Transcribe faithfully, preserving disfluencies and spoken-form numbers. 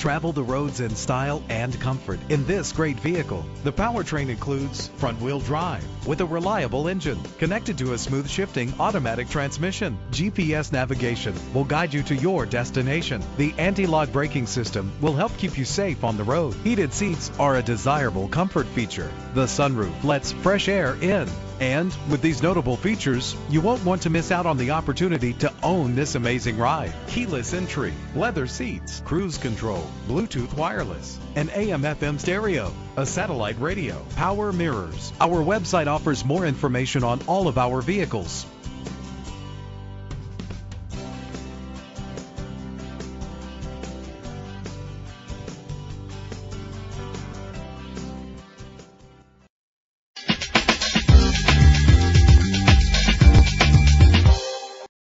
Travel the roads in style and comfort in this great vehicle. The powertrain includes front-wheel drive with a reliable engine connected to a smooth shifting automatic transmission. G P S navigation will guide you to your destination. The anti-lock braking system will help keep you safe on the road. Heated seats are a desirable comfort feature. The sunroof lets fresh air in. And with these notable features, you won't want to miss out on the opportunity to own this amazing ride. Keyless entry, leather seats, cruise control, Bluetooth wireless, an A M F M stereo, a satellite radio, power mirrors. Our website offers more information on all of our vehicles.